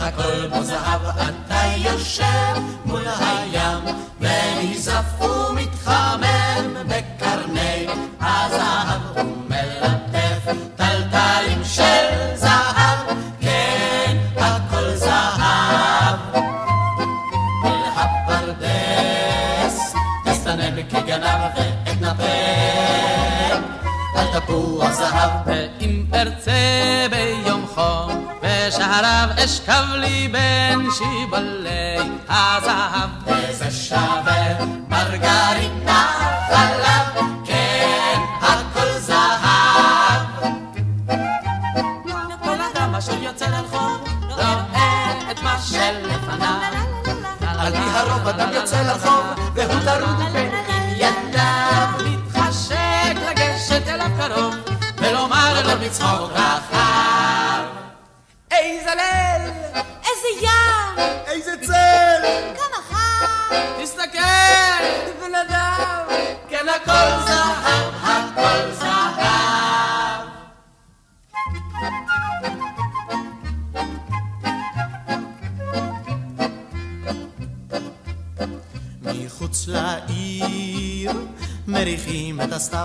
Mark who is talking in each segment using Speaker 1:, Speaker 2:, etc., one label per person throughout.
Speaker 1: והכל בו זהב, אתה יושב מול הים ונזף ומתחמם בקרני הזהב ומלטף טלטלים של זהב, כן הכל זהב. אל הפרדס תסתנן כגנב ואתנפק על תפוח זהב.
Speaker 2: ואם ארצה ביום חום בשעריו אשכב לי בין שיבולי הזהב,
Speaker 1: וזה שווה מרגרינה חלב, כן הכל זהב.
Speaker 2: כל אדם אשר יוצא לרחוב רואה את מה שלפניו.
Speaker 1: על פי הרוב אדם יוצא לרחוב והוא טרוד בענייניו,
Speaker 2: מתחשק לגשת אליו קרוב ולומר לו בצחוק רחב, איזה ליל,
Speaker 3: איזה ים,
Speaker 1: איזה צל,
Speaker 3: כמה חם.
Speaker 2: תסתכל בן אדם,
Speaker 1: כן הכל זהב, הכל זהב. מחוץ לעיר מריחים את הסתיו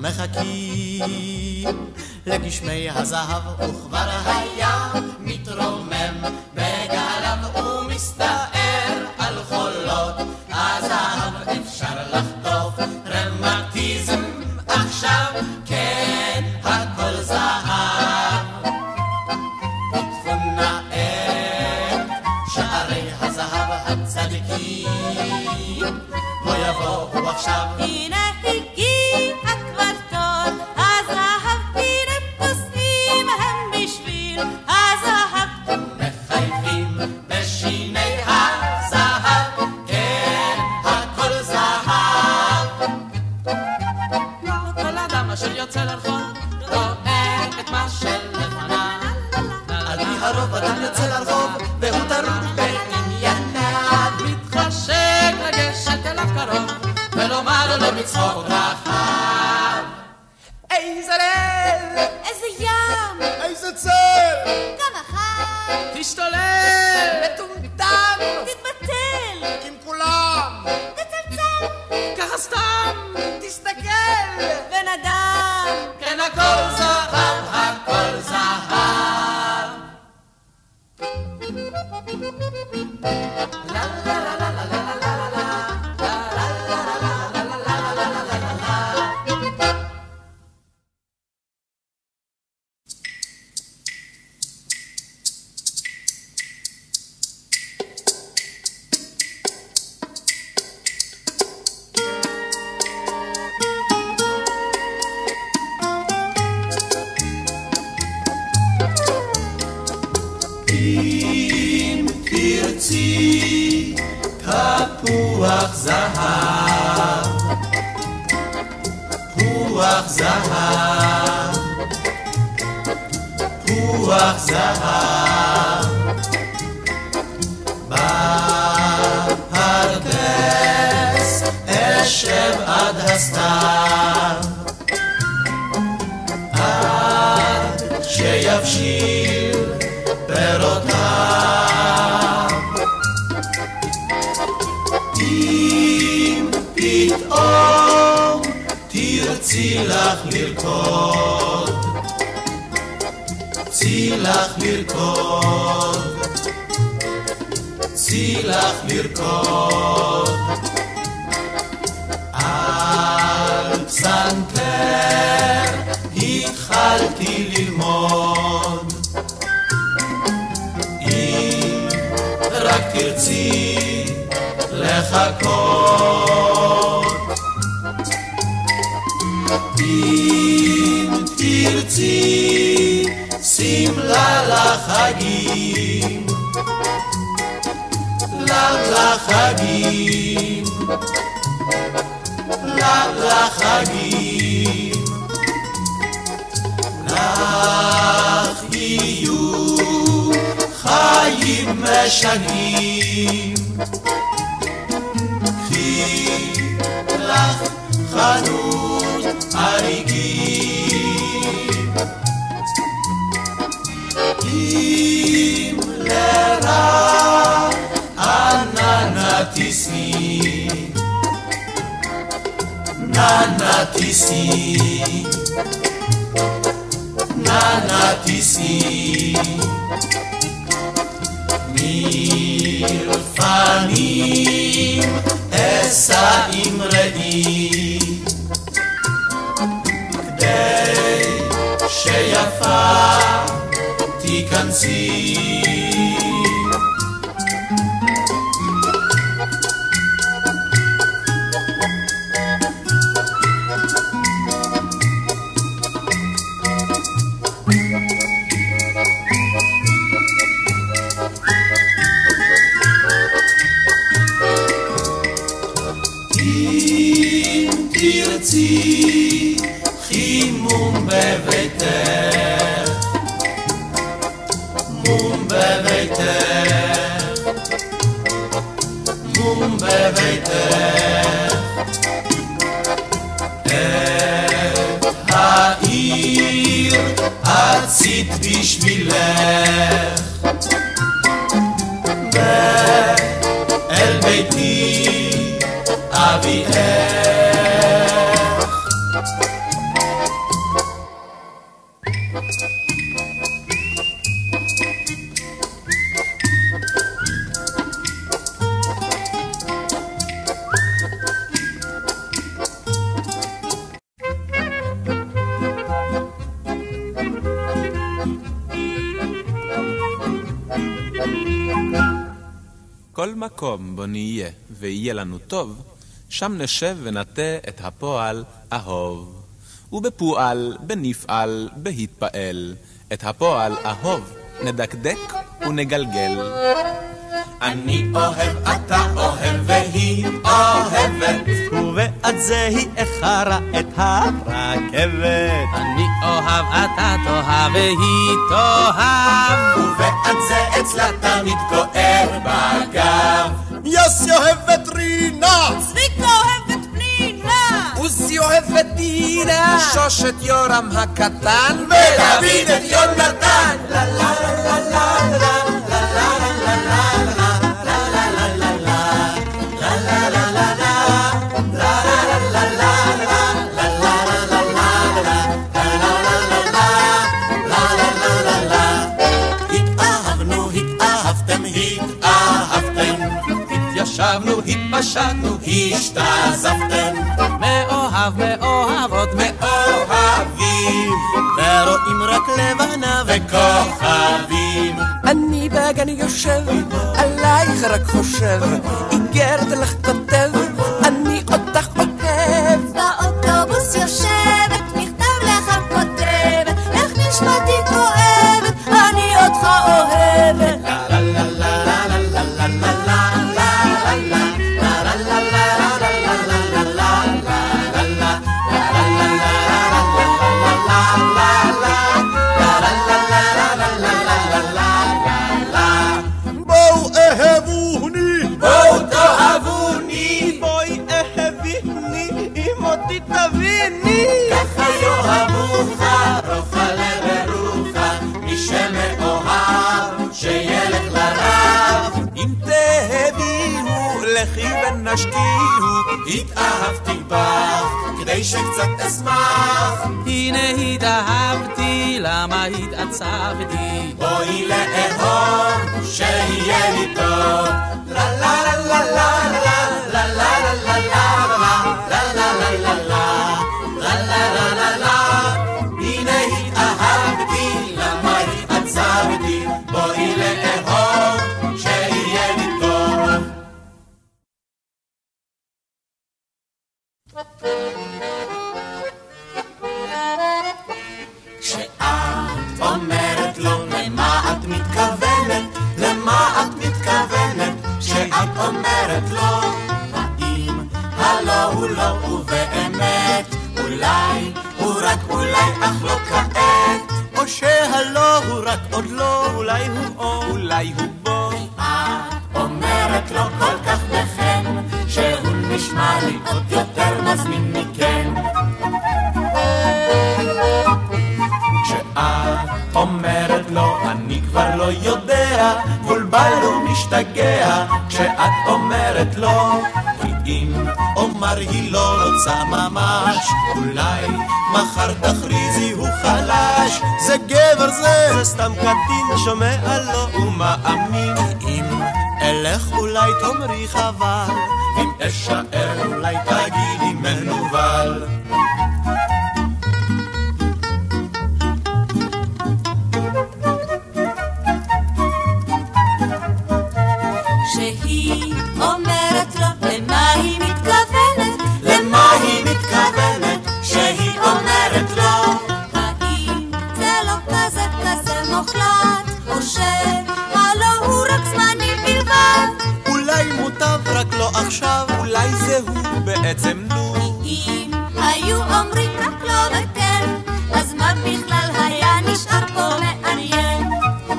Speaker 1: ומחכים לגשמי הזהב, וכבר הים מתרומם בגליו ומסתער על חולות הזהב. אפשר לחטוף רמטיזם עכשיו, כן הכל זהב. פתחו נא את שערי הזהב הצדיקים, בוא יבואו עכשיו.
Speaker 3: הנה הגיע כבר תור הזהב, הנה פוסעים הם בשביל הזהב,
Speaker 1: מחייכים בשיני הזהב, כן הכל זהב.
Speaker 2: כל אדם אשר יוצא לרחוב רואה את מה שלפניו.
Speaker 1: על פי הרוב אדם יוצא לרחוב והוא טרוד בענייניו,
Speaker 2: מתחשק לגשת אליו קרוב ולומר לו בצחוק רחב, איזה ליל,
Speaker 3: איזה ים,
Speaker 1: איזה צל,
Speaker 3: כמה חם.
Speaker 2: תשתולל, מטומטם,
Speaker 3: תתבטל,
Speaker 1: עם כולם,
Speaker 3: תצלצל,
Speaker 2: ככה סתם, תסתכל,
Speaker 3: בן אדם.
Speaker 2: כן הכל זהב, הכל זהב. לה לה לה לה לה לה לה לה
Speaker 1: אם תרצי תפוח זהב, פוח זהב, פוח זהב, בפרדס אשב עד הסתיו, עד שיבשיל פירותיו. אם פתאום תרצי לך לרקוד, צי לך לרקוד, צי לך לרקוד, על פסנתר התחלתי ללמוד. אם רק תרצי לחכות, אם תרצי שמלה לחגים, לחגים, לחגים, לך יהיו חיים משגעים. קחי לך חנות אריגים, אם לרע תיסי, נא תיסי, מלפנים אסע עם ראי, כדי שיפה תיכנסי. תרצי חימום בביתך, מום בביתך, מום בביתך, את העיר עשית בשבילך, ואל ביתי אביאך.
Speaker 4: כל מקום בו נהיה ויהיה לנו טוב, שם נשב ונטה את הפועל אהוב. ובפועל, בנפעל, בהתפעל, את הפועל אהוב נדקדק ונגלגל.
Speaker 1: אני אוהב, אתה אוהב, והיא אוהבת,
Speaker 5: ובעד זה היא איחרה את הרכבת.
Speaker 2: אני אוהב, אתה תאהב, והיא תאהב,
Speaker 1: ובעד זה אצלה תמיד כואב בגב.
Speaker 5: יוסי אוהב את רינה,
Speaker 3: צביקה אוהב את פנינה,
Speaker 4: עוזי אוהב את דינה, שוש את יורם הקטן,
Speaker 1: ולהבין את יונתן. לה לה לה לה לה
Speaker 4: התיישבנו, התפשטנו,
Speaker 1: השתזפתם,
Speaker 2: מאוהב, מאוהבות,
Speaker 1: מאוהבים,
Speaker 5: ורואים רק לבנה
Speaker 1: וכוכבים.
Speaker 6: אני בגן יושב, עלייך רק חושב, איגרת לך כותב, אני אותך אוהב.
Speaker 3: באוטובוס יושבת, מכתב לך כותבת, איך נשמתי כואבת, אני אותך אוהבת.
Speaker 5: בואו אהבוני,
Speaker 1: בואו תאהבוני,
Speaker 5: בואי אהביני, אם אותי תביני.
Speaker 1: ככה יאהבוך, רוחה לברוכה, מי שמאוהב, שילך לרב.
Speaker 4: אם תהביהו, לכי ונשקיעו,
Speaker 1: התאהבתי בך, כדי שקצת אשמח.
Speaker 2: הנה התאהבתי, למה התעצבתי?
Speaker 1: בואי לאהוב, שיהיה לי טוב. לה לה לה לה לה לה לה לה לה לה לה לה לה לה לה. הנה התאהבתי, למה התעצבתי? בואי לאהוב, שיהיה לי טוב. כשאת אומרת לו למה את מתכוונת, למה את מתכוונת? כשאת אומרת לו, האם הלא הוא לא ובאמת, אולי הוא רק אולי אך לא כעת,
Speaker 5: או שהלא הוא רק עוד לא, אולי הוא או
Speaker 4: אולי הוא בו.
Speaker 1: את אומרת לו כל כך בכן, שהוא נשמע לי עוד יותר מזמין מכן. כשאת אומרת לו אני כבר לא יודע,
Speaker 5: יודע, בולבל ומשתגע כשאת אומרת לא. כי אם אומר היא לא רוצה ממש, אולי מחר תכריזי הוא חלש. זה גבר זה סתם קטין שומע לו ומאמין. אם אלך אולי תאמרי חבל, אם אשאר אולי תגידי מנוול.
Speaker 3: שהיא אומרת לו למה היא מתכוונת,
Speaker 5: למה היא מתכוונת שהיא אומרת לו?
Speaker 3: האם זה לא כזה כזה מוחלט, או שהלא הוא רק זמני בלבד?
Speaker 5: אולי מוטב רק לא עכשיו,
Speaker 4: אולי זהו בעצם נו.
Speaker 3: אם היו אומרים רק לא וכן, אז מה בכלל היה נשאר פה מעניין?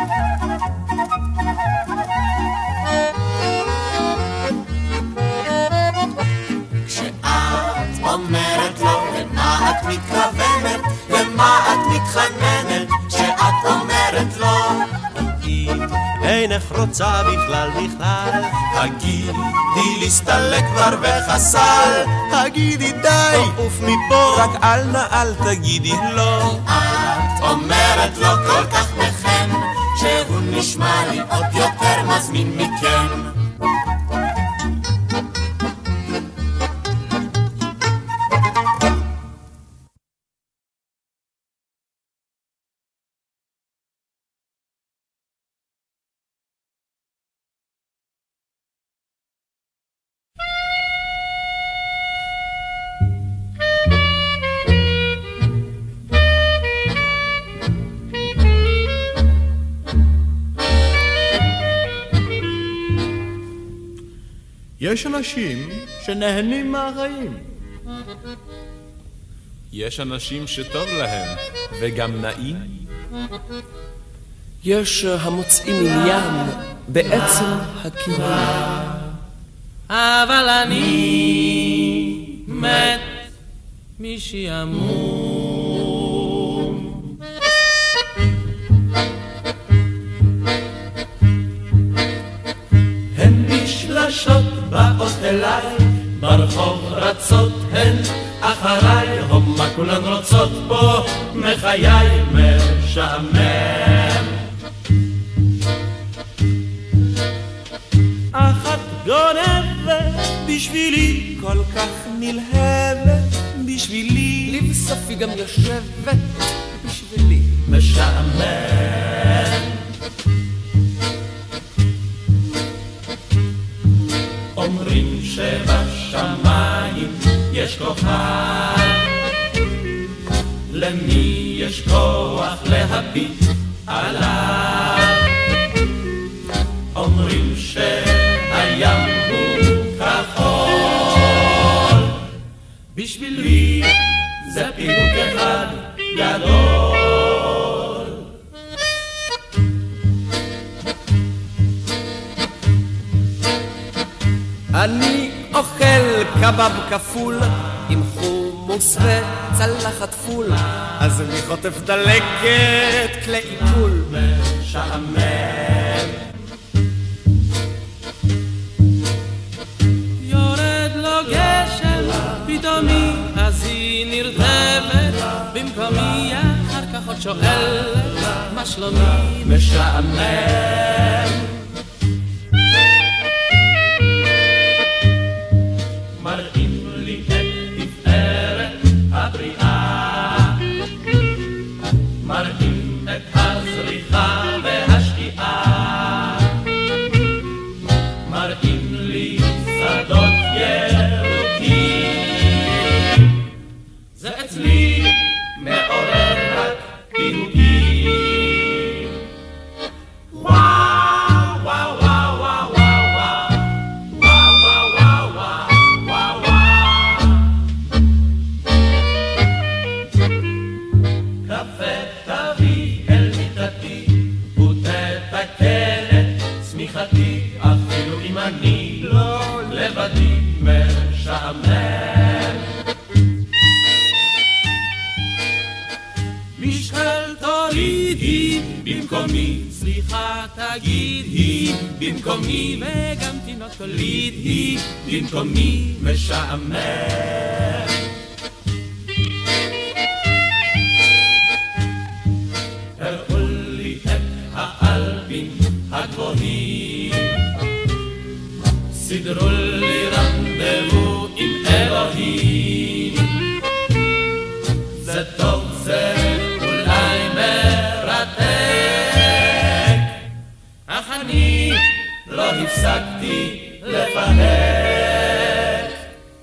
Speaker 5: כשאת אומרת לו למה את מתכוונת, למה את מתחננת כשאת אומרת לו? אם אינך רוצה בכלל בכלל, הגידי להסתלק כבר וחסל. הגידי די, עוף מפה,
Speaker 4: רק אל תגידי לא.
Speaker 5: את אומרת לו כל כך בכן, שהוא נשמע לי עוד יותר מזמין מכן.
Speaker 7: יש אנשים שנהנים מהחיים.
Speaker 4: יש אנשים שטוב להם וגם נעים.
Speaker 6: יש המוצאים עניין בעצם הקיום.
Speaker 2: אבל אני מת משעמום.
Speaker 5: הן משלשות באות אליי, ברחוב רצות הן אחריי, הומה כולן רוצות פה מחיי משעמם. אחת גונבת בשבילי, כל כך נלהבת בשבילי,
Speaker 6: לבסוף היא גם יושבת בשבילי.
Speaker 5: משעמם. אומרים שבשמיים יש כוכב, למי יש כוח להביט עליו? אומרים שהים הוא כחול, בשבילי זה פירוק אחד גדול.
Speaker 6: אני אוכל קבב כפול עם חומוס וצלחת פול, אז אני חוטף דלקת כלי עיכול.
Speaker 5: משעמם.
Speaker 2: יורד לו גשם פתאומי, אז היא נרדמת במקומי, אחר כך עוד שואלת מה שלומי.
Speaker 5: משעמם. מראים לי את תפארת הבריאה, מראים את הזריחה והשקיעה, מראים לי שדות ירוקים, זה אצלי מעורר רק פיהוקים. וואו וואו וואו וואו אפילו אם אני לא לבדי משעמם. משקל תורידי במקומי, סליחה
Speaker 2: שמחה תגיד היא במקומי, וגם תינוק תוליד היא במקומי משעמם. הראו לי את האלפים הגבוהים, סידרו לי רנדבו עם אלוהים. זה טוב, זה אולי מרתק, אך אני לא הפסקתי לפהק.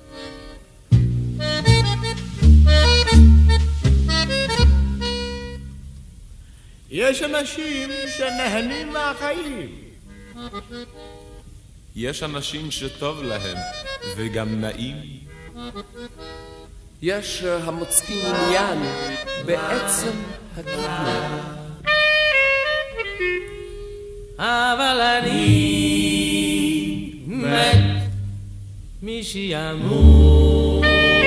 Speaker 7: יש אנשים שנהנים מהחיים.
Speaker 4: יש אנשים שטוב להם וגם נעים.
Speaker 6: יש המוצאים עניין בעצם הקדמה.
Speaker 2: אבל אני מת משעמום.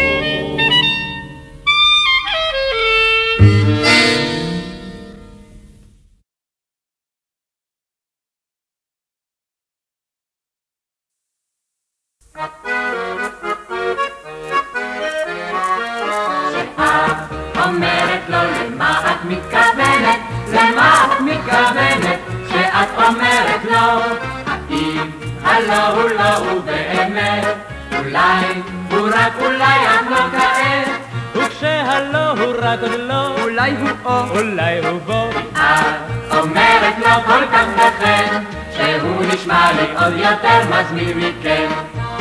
Speaker 8: אומרת לו למה את מתכוונת, למה את מתכוונת שאת אומרת לו? האם הלא הוא לא הוא באמת, אולי הוא רק אולי אף לא כעת,
Speaker 2: וכשהלא הוא רק עוד לא,
Speaker 8: אולי הוא או
Speaker 2: אולי הוא בו.
Speaker 8: את אומרת לו כל כך בכן, שהוא נשמע לי עוד יותר מזמין מכן.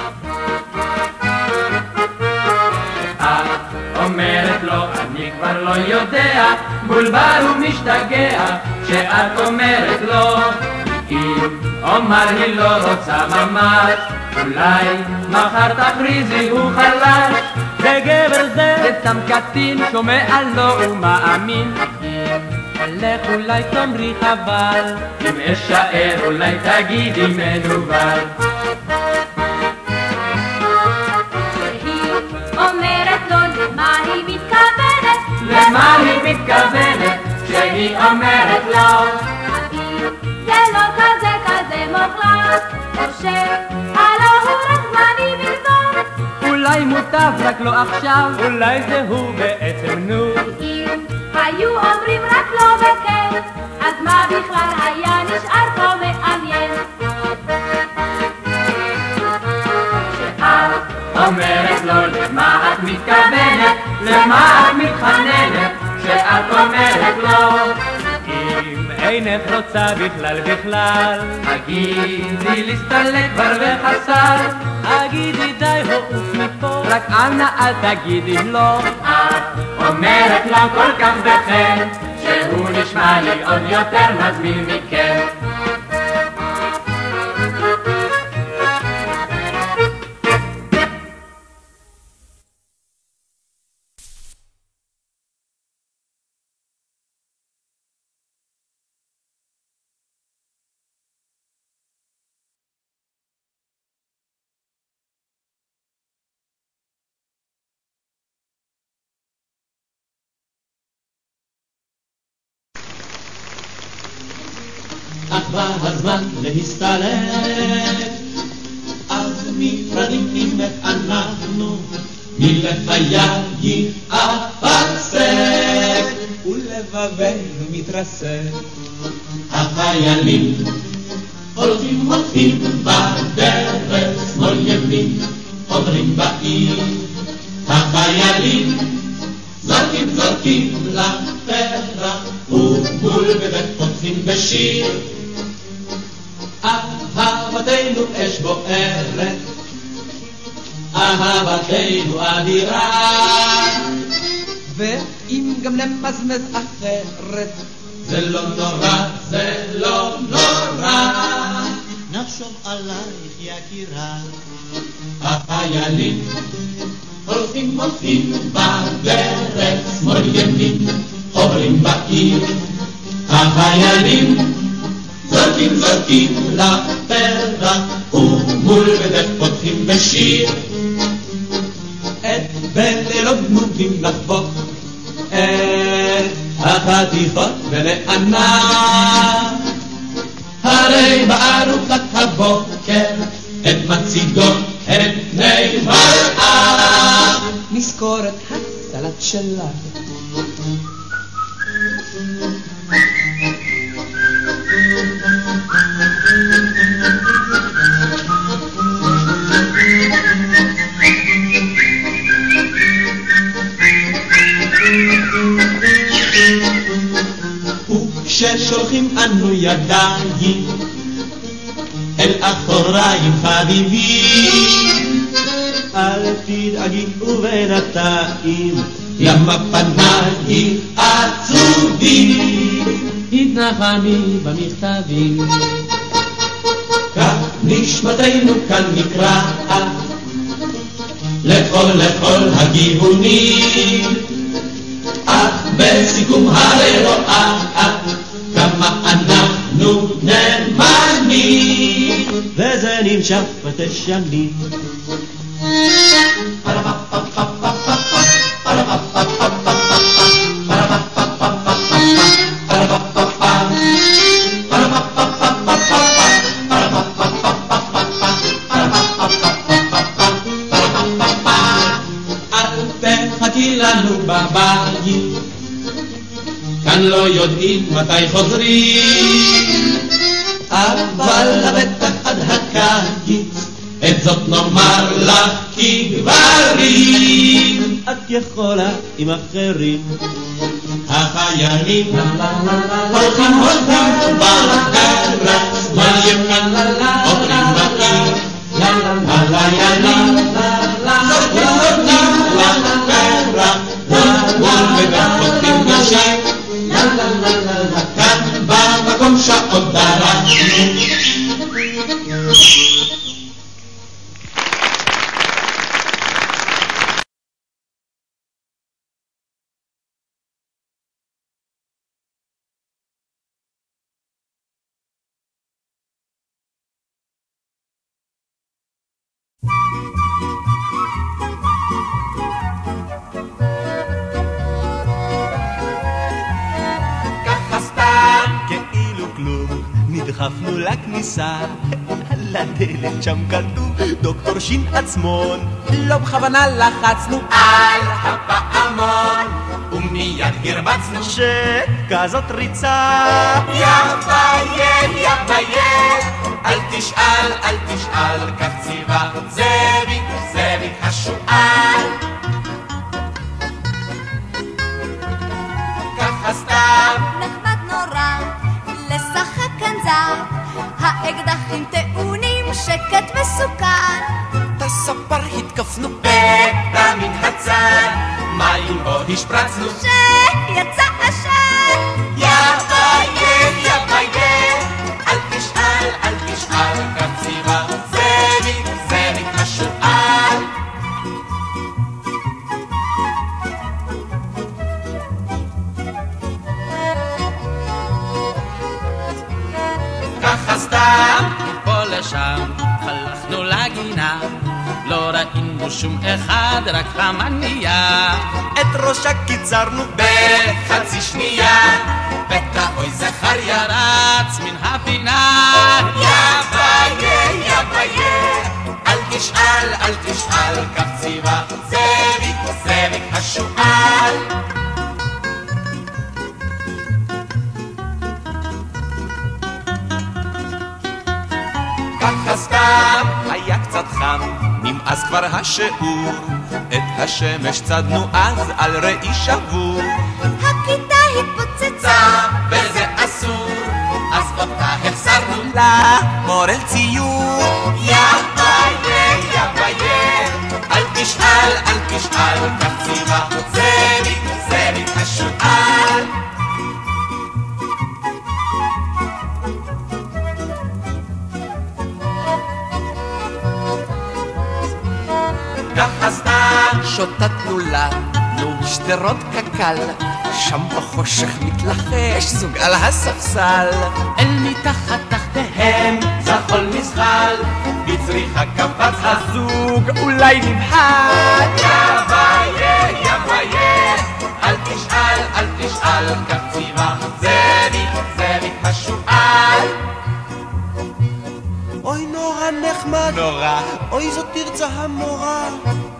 Speaker 8: אומרת לו אני כבר לא יודע, בולבל ומשתגע שאת אומרת לו. אם אומר היא לא רוצה ממש, אולי מחר תכריזי הוא חלש.
Speaker 2: זה גבר זה
Speaker 8: סתם קטין שומע לו ומאמין.
Speaker 2: לך אולי תאמרי חבל,
Speaker 8: אם אשאר אולי תגידי מנוול. למה היא מתכוונת כשהיא אומרת לו?
Speaker 3: זה לא כזה כזה מוחלט, או שהלא הוא רק זמני בלבד.
Speaker 8: אולי מוטב רק לא עכשיו,
Speaker 2: אולי זה הוא בעצם נו.
Speaker 3: אם היו אומרים רק לא וכן, אז מה בכלל היה נשאר כה מעניין?
Speaker 8: שאת אומרת לו למה את מתכוונת, למה את מתחננת שאת אומרת לו?
Speaker 2: אם אינך רוצה בכלל,
Speaker 8: הגידי להסתלק כבר וחסר,
Speaker 2: הגידי די הועוף מפה,
Speaker 8: רק אנא אל תגידי לו. את אומרת לו כל כך בכן, שהוא נשמע לי עוד יותר מזמין מכן.
Speaker 5: עבר הזמן להסתלק, אז נפרדים ממך אנחנו, מלחייך אפרסק, ולבבנו מתרסק. החיילים הולכים בדרך, שמאל ימין עוברים בעיר. החיילים זורקים לפרח, ומול בבית פותחים בשיר. אהבתנו אש בוערת, אהבתנו אדירה,
Speaker 8: ואם גם נמזמז אחרת,
Speaker 5: זה לא נורא, זה לא נורא,
Speaker 1: נחשוב עלייך יקירה.
Speaker 5: החיילים הולכים בדרך, שמאל ימין עוברים בעיר. החיילים זורקים לפרח, ומול בדרך פותחים בשיר. את בלילות נותנים לחבוק את החתיכות ולענה, הרי בארוחת הבוקר את מציגו את פני מראה.
Speaker 6: נזכור את הסלט שלה.
Speaker 5: וכששולחים אנו ידיים אל אחוריים חביבים, אל תדאגי ובינתיים למה פנייך עצובים.
Speaker 6: התנחמי במכתבים,
Speaker 5: כך נשמתנו כאן נקרעת לכל הגבעונים, אך בסיכום הרי רואה כמה אנחנו נאמנים, וזה נמשך ותשנים. לנו בבית, כאן לא יודעים מתי חוזרים, אבל לבטח עד הקיץ את זאת נאמר לך כגברים. את יכולה עם אחרים, החיילים הולכים בגרץ, מה יפן עוברים בעיר, הליילים זורקים לחברה, וגם חותכים נשים, כאן במקום שעות דרשנו.
Speaker 9: נדחפנו לכניסה, על הדלת שם כתוב דוקטור שין עצמון.
Speaker 4: לא בכוונה לחצנו
Speaker 5: על הפעמון ומיד הרבצנו
Speaker 9: שכזאת ריצה.
Speaker 5: יא ביה, אל תשאל, כך ציווה זאביק השועל. ככה סתם
Speaker 3: נחמד נורא לשחק כאן זר, האקדחים טעונים שקט מסוכן.
Speaker 5: בסופר התקפנו בטע מן הצד, מים בו השפרצנו
Speaker 3: שיצא עשן.
Speaker 5: יא ביה, אל תשאל, כך ציווה זאביק השועל. ככה סתם
Speaker 2: פה לשם הלכנו לגינה, לא ראינו שום אחד, רק חמניה.
Speaker 9: את ראשה קיצרנו
Speaker 5: בחצי שנייה, בטח אוי זכריה
Speaker 2: רץ מן הפינה.
Speaker 5: יא ביה, אל תשאל, כך ציווה זאביק השועל. ככה סתם
Speaker 9: היה קצת חם, נמאס כבר השיעור, את השמש צדנו אז על ראי שבור.
Speaker 3: הכיתה התפוצצה
Speaker 5: וזה אסור, אז אותה החסרנו
Speaker 9: למורל ציור.
Speaker 5: יא ביה, אל תשאל, כך ציווה זאביק השועל. ככה סתם
Speaker 6: שוטטנו לנו בשדרות קקל, שם בחושך מתלחש זוג על הספסל.
Speaker 2: אל מתחת תחתיהם
Speaker 5: זחול מזחל, בצריחה קפץ
Speaker 6: הזוג אולי נבחן.
Speaker 5: יא ביה, אל תשאל, כך ציווה זאביק השועל. אוי נורא נחמד,
Speaker 9: נורא.
Speaker 5: אוי זאת תרצה המורה.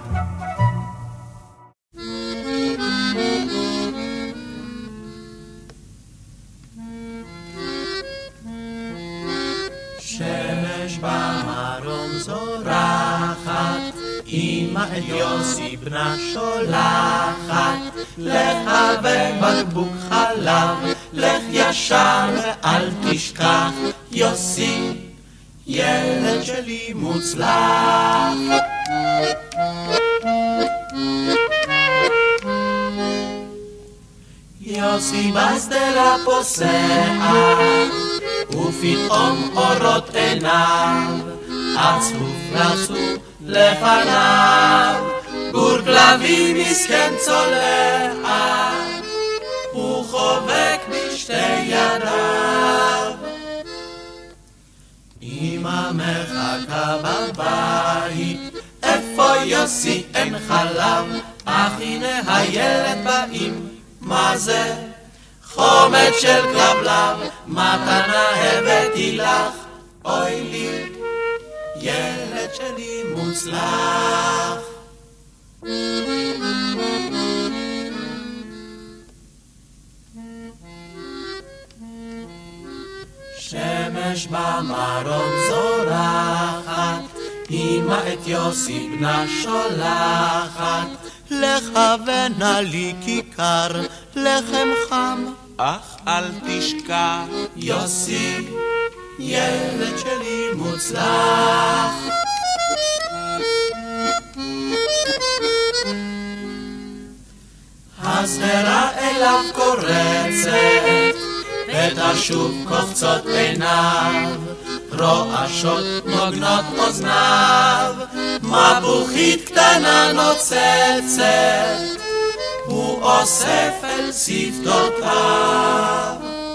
Speaker 5: שמש במרום זורחת, אמא את יוסי בנה שולחת, לך ובקבוק חלב, לך ישר ואל תשכח, יוסי ילד שלי מוצלח. יוסי בשדרה פוסע, ופתאום אורות עיניו עצוב רצו לפניו, גור כלבים מסכן צולע, הוא חובק בשתי ידיו. אמא מחכה בבית, איפה יוסי אין חלב, אך הנה הילד באים, מה זה? חומץ של כלבלב, מתנה הבאתי לך, אוי לי, ילד שלי מוצלח. שמש במרום זורחת, אמא את יוסי בנה שולחת, לך ונא לי כיכר לחם חם,
Speaker 9: אך אל תשכח,
Speaker 5: יוסי ילד שלי מוצלח. השדרה אליו קורצת, ותשוב קופצות עיניו, רועשות נוגנות אוזניו, מפוחית קטנה נוצצת, הוא אוסף אל שפתותיו.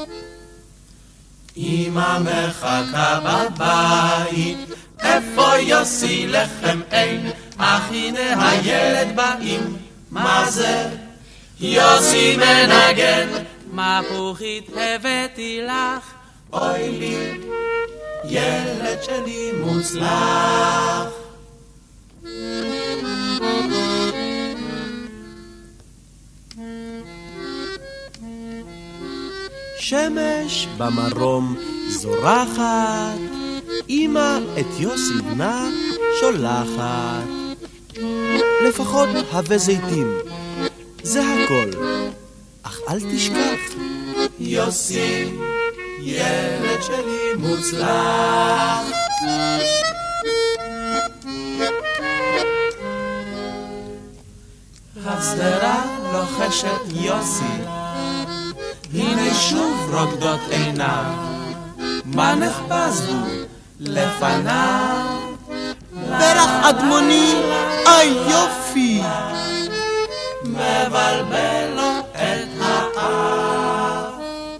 Speaker 5: אמא מחכה בבית, איפה יוסי לחם אין, אך הנה הילד באים, מה זה? יוסי מנגן,
Speaker 2: מפוחית הבאתי לך,
Speaker 5: אוי לי, ילד שלי מוצלח. שמש במרום זורחת, אמא את יוסי בנה שולחת, לפחות הווה זיתים, זה הכל, אך אל תשכח, יוסי ילד שלי מוצלח. השדרה לוחשת יוסי, הנה שוב רוקדות עיניו, מה נחפז הוא לפניו? פרח אדמוני, אי יופי, מבלבל לו את האף.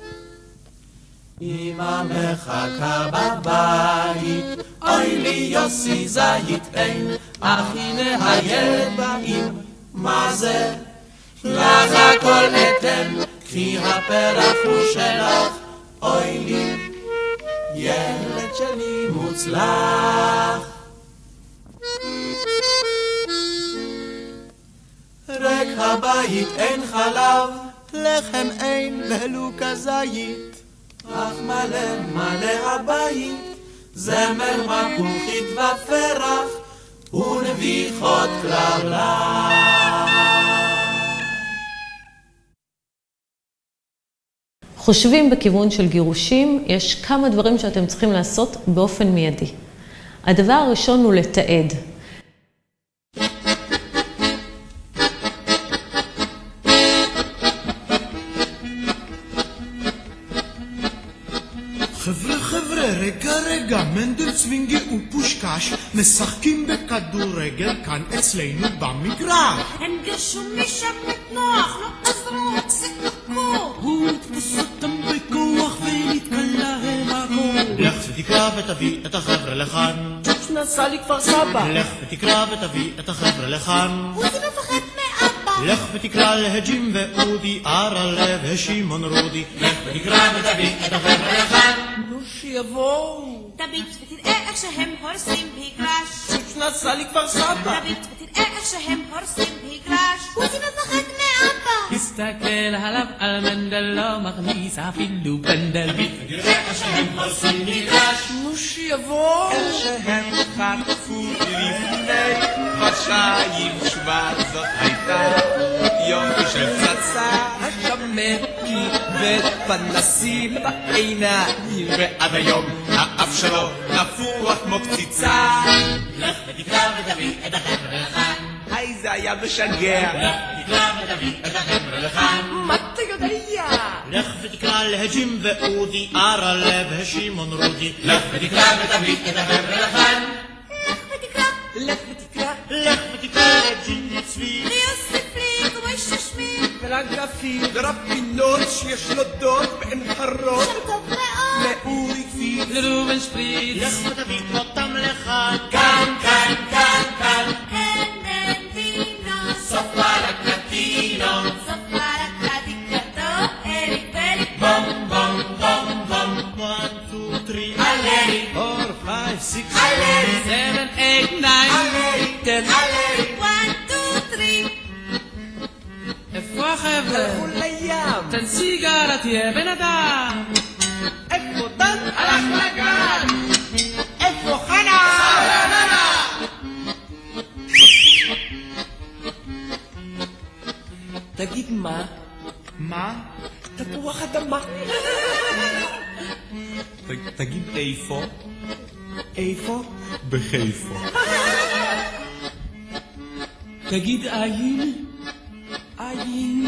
Speaker 5: אמא מחכה בבית, אוי לי יוסי זית אין, אך הנה הילד באים, מה זה? לך הכל אתן, קחי הפרח הוא שלך, אוי לי, ילד שלי מוצלח. רק הבית אין חלב, לחם אין ולו כזית, אך מלא מלא הבית, זמר מפוחית ופרח, ונביחות כלבלב.
Speaker 10: חושבים בכיוון של גירושים, יש כמה דברים שאתם צריכים לעשות באופן מיידי. הדבר הראשון הוא לתעד.
Speaker 7: חבר'ה, רגע, מנדל צווינגי ופושקש משחקים בכדורגל כאן אצלנו במגרש.
Speaker 3: הם גרשו משם נוח, לא עזרו, שיחקו.
Speaker 7: הוא תפוס אותם בכוח ונתקל להם הכל. לך ותקרא ותביא את החבר'ה לכאן.
Speaker 6: צ'ופס נסע לי כפר סבא.
Speaker 7: לך ותקרא ותביא את החבר'ה לכאן.
Speaker 3: עוזי מפחד מאבא.
Speaker 7: לך ותקרא להג'ים ואודי, ארלה ושמעון רודי. לך ותקרא ותביא את החבר'ה לכאן.
Speaker 6: נו שיבואו.
Speaker 11: תביט ותראה איך שהם הורסים מגרש.
Speaker 6: שוץ' נסע לי כפר סבא.
Speaker 11: תביט ותראה איך שהם הורסים מגרש. עוזי מפחד מאבא.
Speaker 2: הסתכל עליו על מנדל לא מכניס אפילו פנדל.
Speaker 7: תביט ותראה איך שהם הורסים מגרש.
Speaker 6: נו שיבוא.
Speaker 9: איך שהם חטפו לפני חודשיים שבט, זאת הייתה יופי של פצצה.
Speaker 6: השמר קיבל פנסים בעיניים,
Speaker 9: ועד היום האף שלו נפוח כמו קציצה.
Speaker 7: לך ותקרא ותביא את החבר'ה לכאן.
Speaker 9: היי, זה היה משגע.
Speaker 7: לך ותקרא ותביא את החבר'ה לכאן.
Speaker 6: מה אתה יודע?
Speaker 7: לך ותקרא להג'ים ואודי, ארלה ושמעון רודי. לך ותקרא ותביא את החבר'ה לכאן.
Speaker 6: לך ותקרא.
Speaker 7: לך ותקרא להג'ים וצבי.
Speaker 11: ויוסף לי כמו איש שמי.
Speaker 6: ולגרפי ורפינות שיש לו דוד בעין חרון.
Speaker 11: שם טוב מאוד.
Speaker 6: לאורי כפי.
Speaker 2: לרובן שפריץ.
Speaker 7: לך ותביא אותם לכאן. כאן, כאן, כאן, כאן.
Speaker 11: אין וינו.
Speaker 7: סופה לקטינו.
Speaker 11: סופה לקדיקתו. אריק בריק.
Speaker 7: בום, בום, בום, בום. 1, 2, 3. הלרי.
Speaker 6: 4, 5, 6.
Speaker 7: הלרי.
Speaker 2: 7, 8, 9.
Speaker 7: הלרי.
Speaker 6: 10.
Speaker 7: הלרי.
Speaker 11: 1, 2, 3.
Speaker 2: איפה החבר'ה?
Speaker 6: הלכו לים.
Speaker 2: תן סיגרה, תהיה בן אדם.
Speaker 6: איפה דן?
Speaker 7: הלך לגן.
Speaker 6: איפה חנה? תגיד מה?
Speaker 9: מה?
Speaker 6: תפוח אדמה.
Speaker 9: תגיד איפה?
Speaker 6: איפה?
Speaker 9: בחיפה.
Speaker 2: תגיד עין.
Speaker 6: עין.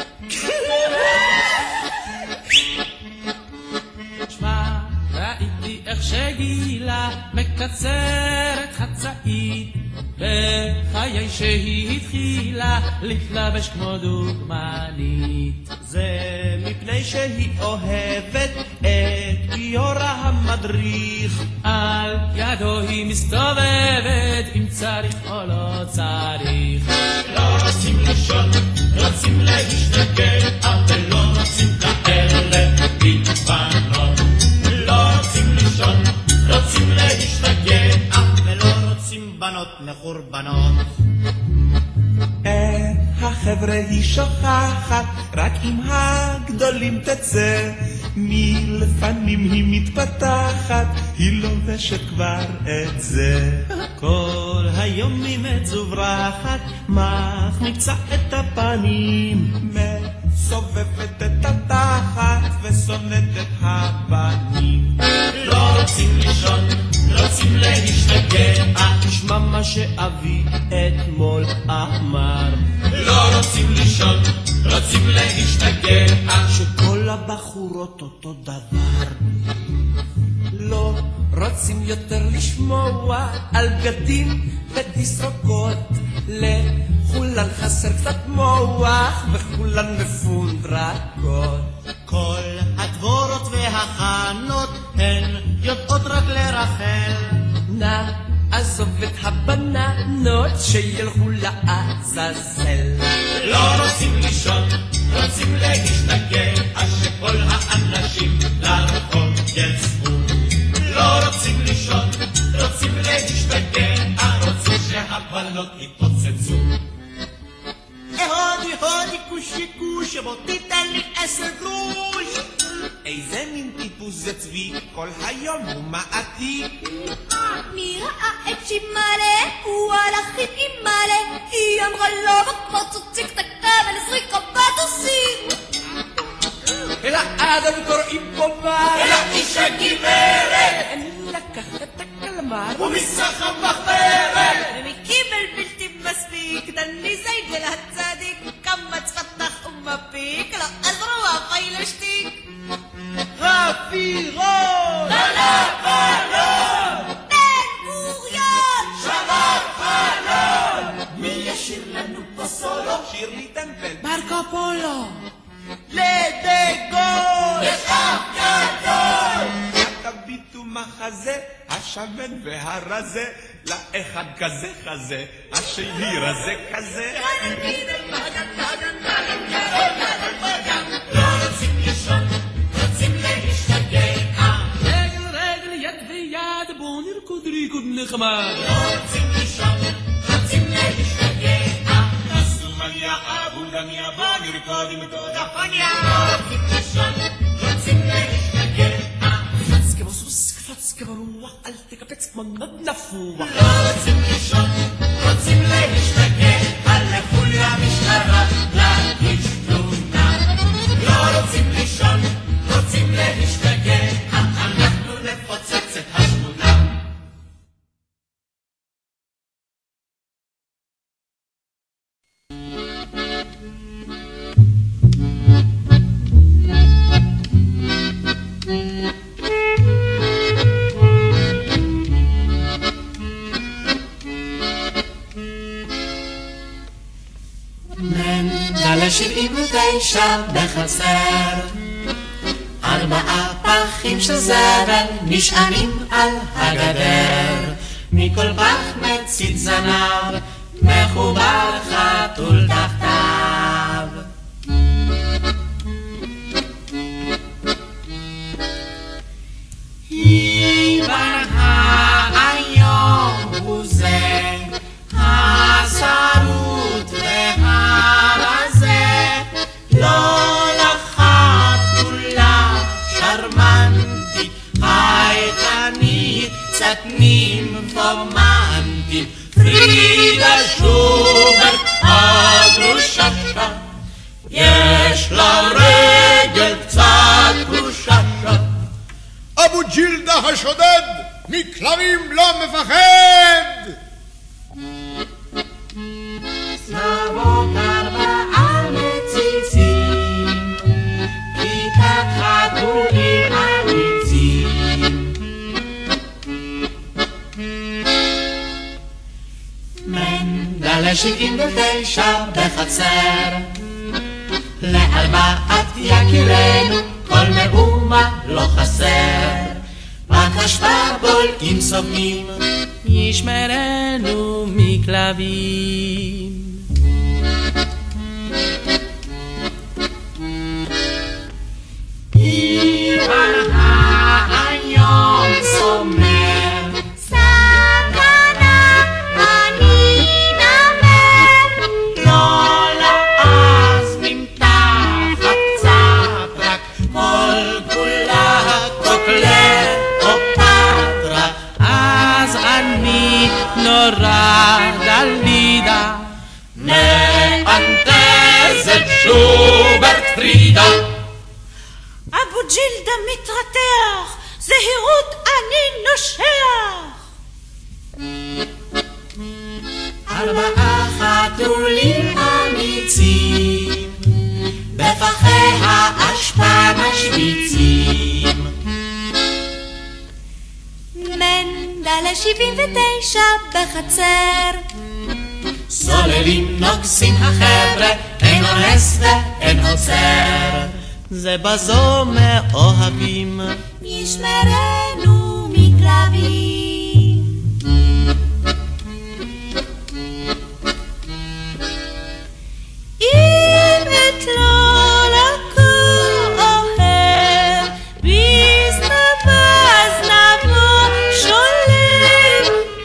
Speaker 2: שמע, ראיתי איך שגילה מקצרת חצאית בחיי שהיא התחילה להתלבש כמו דוגמנית.
Speaker 6: זה מפני שהיא אוהבת את גיורא המדריך.
Speaker 2: על ידו היא מסתובבת אם צריך או לא צריך.
Speaker 7: לא רוצים לישון, רוצים להשתגע, אבל לא רוצים כאלה בנות. לא רוצים לישון, רוצים להשתגע, ולא רוצים בנות מחורבנות.
Speaker 9: החבר'ה היא שוכחת, רק עם הגדולים תצא. מלפנים היא מתפתחת, היא לובשת כבר את זה.
Speaker 6: כל היום היא מצוברחת, מחמיצה את הפנים,
Speaker 9: מסובבת את התחת ושונאת את הבנים.
Speaker 7: לא רוצים לישון, רוצים להשתגע,
Speaker 6: תשמע מה שאבי אתמול אמר.
Speaker 7: לא רוצים לישון, רוצים להשתגע,
Speaker 6: שכל הבחורות אותו דבר. לא רוצים יותר לשמוע על בגדים ותסרוקות, לכולן חסר קצת מוח וכולן מפונדרקות.
Speaker 7: כל הדבורות והחנות הן יודעות רק לרחל.
Speaker 6: נא עזוב את הבננות שילכו לעזאזל.
Speaker 7: לא רוצים לישון, רוצים להשתגע, שכל האנשים לרחוב יצאו. לא רוצים לישון, רוצים להשתגע, רוצים שהבנות יתפוצצו. הודי הודי כושי כושי, בוא תיתן לי 10 גרוש.
Speaker 9: איזה מין טיפוס זה צבי, כל היום הוא מעתיק.
Speaker 11: מי ראה את שימאלה? הוא הלך עם אימאלה. היא אמרה לו כמו צוציק תקה ולזריקה בטוסים.
Speaker 6: אל האדם קוראים פה מה?
Speaker 7: אל האיש הגברת!
Speaker 6: אני לקח את הקלמר
Speaker 7: ומשחק מחברת!
Speaker 11: ומקיבל בלתי מספיק, דני זייד אל הצדיק, קמץ פתח ומפיק, לא עזרו הפייל שתיק.
Speaker 6: חפירות!
Speaker 7: בלבלון!
Speaker 11: בן גוריון!
Speaker 7: שבר חלון! מי ישיר לנו פה סולו?
Speaker 9: שירלי טמפל.
Speaker 2: מרקו פולו!
Speaker 6: לדגול!
Speaker 7: יש עם גדול!
Speaker 9: תביטו מחזה, השמן והרזה, לאחד כזה חזה, השני רזה כזה.
Speaker 7: לא רוצים לישון, רוצים להשתגע,
Speaker 2: רגל רגל יד ויד ריקוד ריקוד נחמד.
Speaker 1: לא רוצים לישון, רוצים להשתגע. הסומניה אבודניה, בוא נרקוד עם דודפניה. לא רוצים לישון, רוצים להשתגע.
Speaker 2: קפץ כמו סוס, קפץ כמו רוח, אל תקפץ כמו נד נפוח.
Speaker 1: לא רוצים לישון, רוצים להשתגע. הלכו למשטרה להגיש תלונה. לא רוצים לישון, רוצים להשתגע. אנחנו נפוצץ את השכונה.
Speaker 5: מנדלה 79 בחצר, 4 פחים של זבל נשענים על הגדר, מכל פח מצית זנב מחובר חתול תחתיו. איוון היום הוא זה השרוט והרזה, לא לחתולה שרמנטית, חייכנית, קצת נימפומנטית, פרידה שוברט הגרושה, יש לה רגל קצת גרושה.
Speaker 12: אבו ג'ילדה השודד מכלבים לא מפחד.
Speaker 5: זנבות 4 מציצים, כיתת חתולים אמיצים. מנדלה 79 בחצר, ל4 יקירנו כל מאומה לא חסר. רק השפבול עם סובנים
Speaker 2: ישמרנו מכלבים.
Speaker 5: איוון היום סומר,
Speaker 11: סכנה אני נמר.
Speaker 5: לא לאז נמתחת קצת, רק כל כולה קוקלאופטרה.
Speaker 2: אז אני נורא דלידה,
Speaker 5: מאנטזת שוברט פרידה.
Speaker 11: אבו ג'ילדה מתרתח, זהירות אני נושך.
Speaker 5: 4 חתולים אמיצים, בפחי האשפה משוויצים.
Speaker 11: מנדלה 79 בחצר,
Speaker 5: סוללים נוגסים החבר'ה, אין אונס ואין עוצר. זה בזו מאוהבים,
Speaker 11: ישמרנו מכלבים. אם את לא לקור אוהב, בזנבה זנבו שולב.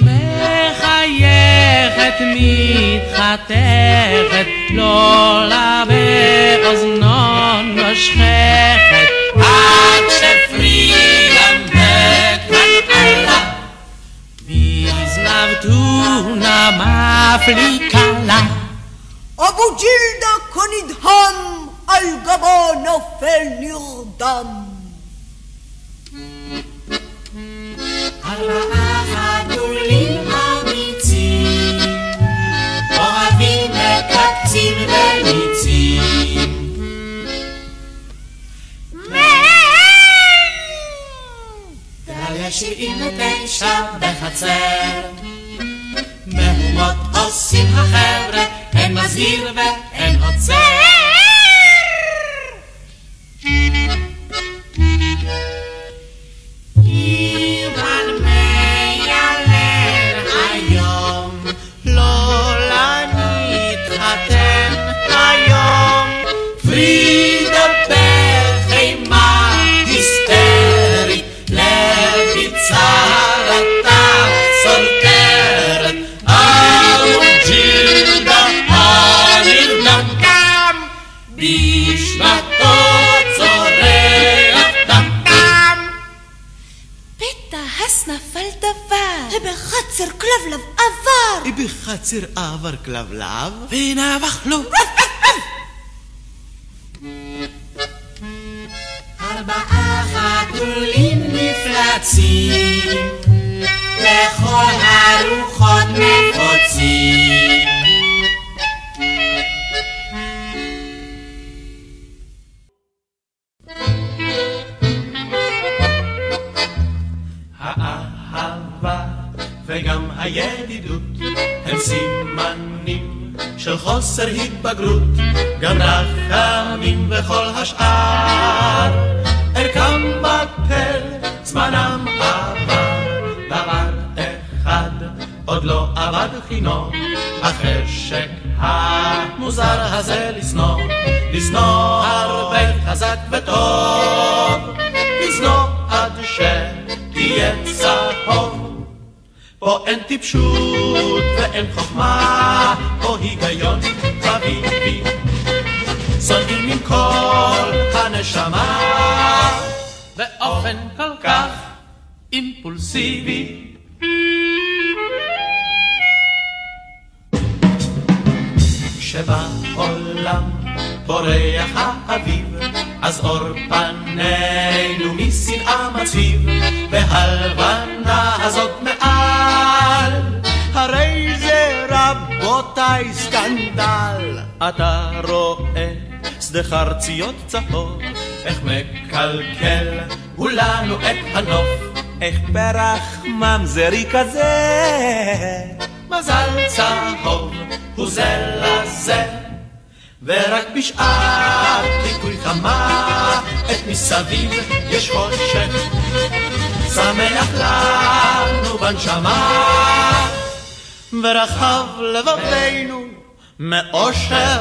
Speaker 2: מחייכת מתחתכת, לא לה באוזנו נושכת,
Speaker 5: עד שפרידה מקנאלה,
Speaker 2: בזנב תונה מפליקה לה.
Speaker 3: אבו ג'ילדה כה נדהם, על גבו נופל נרדם.
Speaker 5: 4 חתולים אמיצים, אוהבים מקפצים וניצים. מנדלה 79 בחצר, מהומות עושים החבר'ה, אין מזהיר ואין עוצר. איוון מיילל היום, לא להתחתן היום. פרידה בחימה היסטרית, לב יצרתה
Speaker 11: בחצר כלבלב עבר.
Speaker 7: בחצר עבר כלבלב.
Speaker 2: ונבח לו.
Speaker 1: 4 חתולים נפלצים, לכל הרוחות נפוצים.
Speaker 5: האהבה וגם הידידות הם סימנים של חוסר התבגרות, גם רחמים וכל השאר ערכם בטל, זמנם עבר. דבר אחד עוד לא עבד חינוך, החשק המוזר הזה לשנוא הרבה חזק וטוב, לשנוא עד שתהיה צהוב. פה אין טיפשות ואין חוכמה, פה היגיון חביבי, שונאים עם כל הנשמה
Speaker 2: באופן כל כך אימפולסיבי.
Speaker 5: כשבעולם בורח האביב, אז אור פנינו משנאה מצביב, והלבנה הזאת מעל, הרי זה רבותיי סקנדל. אתה רואה שדה חרציות צהוב, איך מקלקל הוא לנו את הנוף,
Speaker 9: איך פרח ממזרי כזה,
Speaker 5: מזל צהוב הוא זה לזה, ורק בשעת ליקוי חמה את מסביב יש חושך, שמח לנו בנשמה, ורחב לבבינו מאושר.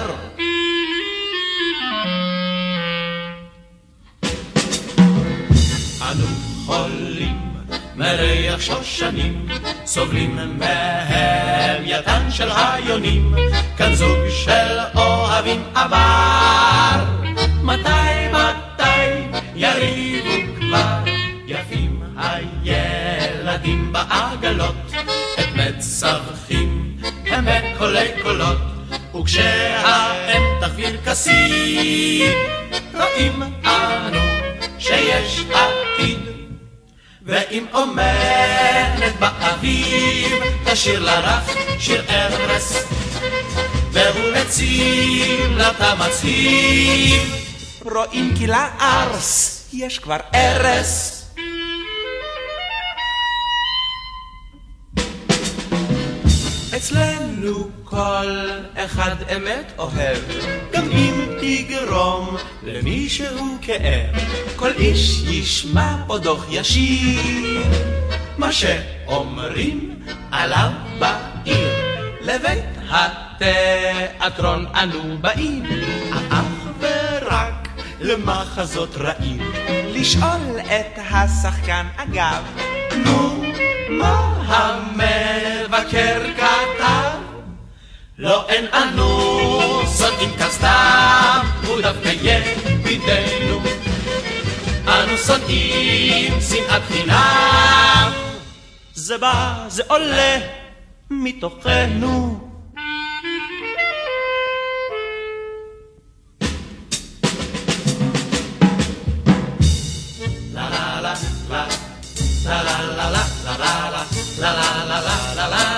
Speaker 5: אנו חולים מריח שושנים, סובלים מהם ידן של היונים, כאן זוג של אוהבים עבר, מתי יריבו כבר, יפים הילדים בעגלות, את מצווחים הם בקולי קולות, וכשהאם תחביר כסים, רואים אנו שיש עתיד. ואם עומדת באביב, תשיר לרך שיר ארס, והוא עצים לתה מצהיב,
Speaker 9: רואים כי לארס יש כבר ארס. אצלנו כל אחד אמת אוהב,
Speaker 5: גם אם תגרום למישהו כאב,
Speaker 9: כל איש ישמע פודוך ישיר,
Speaker 5: מה שאומרים עליו בעיר.
Speaker 9: לבית התיאטרון אנו באים,
Speaker 5: אך ורק למחזות רעים,
Speaker 9: לשאול את השחקן אגב,
Speaker 5: נו, מה המבקר כתב? לא אין אנו שונאים כסתם, הוא דווקא ידידנו, אנו שונאים שנאת חינם, זה בא, זה עולה מתוכנו. לה לה לה לה לה לה לה לה לה לה לה לה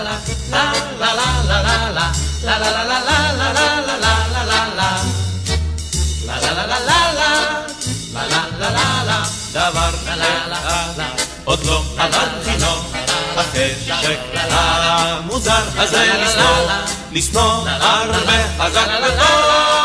Speaker 5: דבר עוד לא עבד חינוך, החשק המוזר הזה לשנוא הרבה חזק וטוב.